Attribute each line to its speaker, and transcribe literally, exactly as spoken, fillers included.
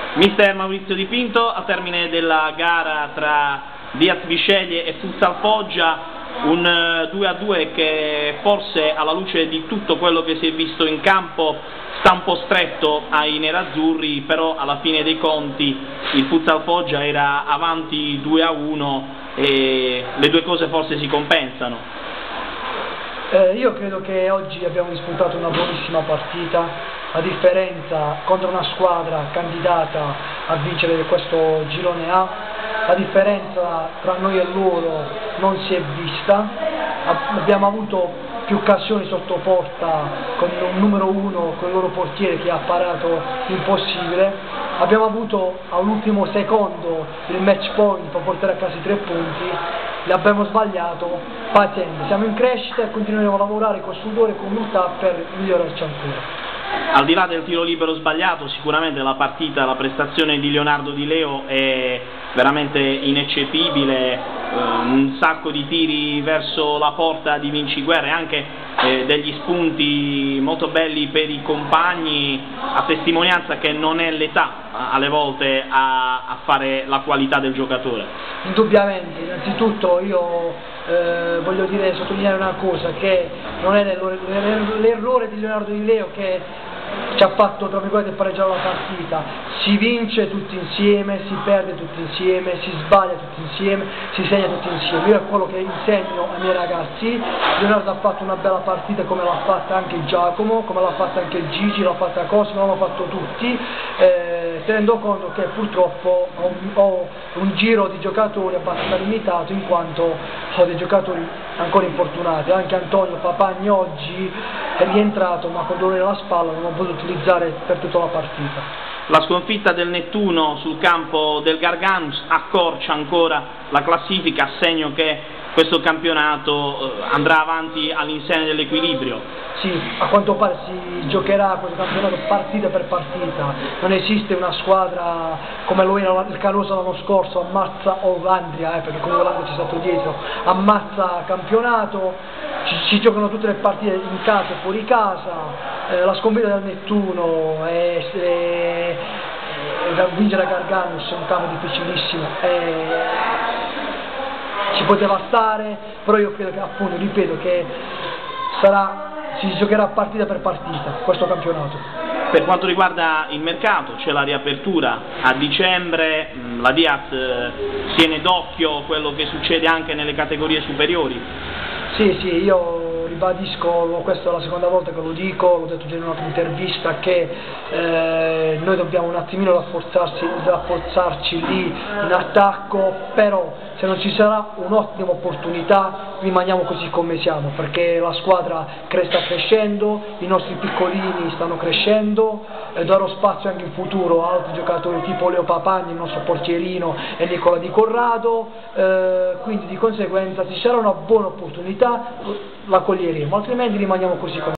Speaker 1: Mister Maurizio Di Pinto, a termine della gara tra Diaz Bisceglie e Futsal Foggia, un due a due che forse alla luce di tutto quello che si è visto in campo sta un po' stretto ai nerazzurri, però alla fine dei conti il Futsal Foggia era avanti due a uno e le due cose forse si compensano.
Speaker 2: Eh, io credo che oggi abbiamo disputato una buonissima partita. La differenza contro una squadra candidata a vincere questo girone A, la differenza tra noi e loro non si è vista. Abbiamo avuto più occasioni sotto porta con un numero uno, con il loro portiere che ha parato l'impossibile. Abbiamo avuto all'ultimo secondo il match point per portare a casa i tre punti, li abbiamo sbagliato, paziente, siamo in crescita e continueremo a lavorare con sudore e con umiltà per migliorarci ancora.
Speaker 1: Al di là del tiro libero sbagliato, sicuramente la partita, la prestazione di Leonardo Di Leo è veramente ineccepibile, eh, un sacco di tiri verso la porta di Vinciguerra e anche eh, degli spunti molto belli per i compagni, a testimonianza che non è l'età alle volte a, a fare la qualità del giocatore.
Speaker 2: Indubbiamente, innanzitutto io eh, voglio dire, sottolineare una cosa, che non è l'errore di Leonardo Di Leo che ci ha fatto, tra virgolette, pareggiare la partita. Si vince tutti insieme, si perde tutti insieme, si sbaglia tutti insieme, si segna tutti insieme. Io è quello che insegno ai miei ragazzi. Leonardo ha fatto una bella partita come l'ha fatta anche Giacomo, come l'ha fatta anche Gigi, l'ha fatta Cosimo, l'hanno fatto tutti, eh, tenendo conto che purtroppo ho, ho un giro di giocatori abbastanza limitato, in quanto ho dei giocatori ancora infortunati. Anche Antonio Papagni oggi è rientrato, ma con dolore alla spalla non ho potuto utilizzare per tutta la partita.
Speaker 1: La sconfitta del Nettuno sul campo del Garganus accorcia ancora la classifica, a segno che questo campionato andrà avanti all'insegna dell'equilibrio.
Speaker 2: Sì, a quanto pare si giocherà questo campionato partita per partita, non esiste una squadra come lo era il Carosa l'anno scorso, ammazza o l'Andria, eh, perché comunque l'Andria ci è stato dietro, ammazza campionato, ci, ci giocano tutte le partite in casa e fuori casa, eh, la sconfitta del Nettuno è, è, è, vincere a Garganus è un campo difficilissimo. È, ci poteva stare, però io credo che, appunto, ripeto, che sarà, si giocherà partita per partita questo campionato.
Speaker 1: Per quanto riguarda il mercato, c'è la riapertura a dicembre, la Diaz tiene d'occhio quello che succede anche nelle categorie superiori.
Speaker 2: Sì, sì, io ribadisco, questa è la seconda volta che lo dico, l'ho detto già in un'altra intervista, che eh, noi dobbiamo un attimino rafforzarsi, rafforzarci lì in attacco, però se non ci sarà un'ottima opportunità rimaniamo così come siamo, perché la squadra sta crescendo, i nostri piccolini stanno crescendo, e darò spazio anche in futuro a altri giocatori tipo Leo Papagni, il nostro portierino, e Nicola Di Corrado, eh, quindi di conseguenza se ci sarà una buona opportunità la coglieremo, altrimenti rimaniamo così come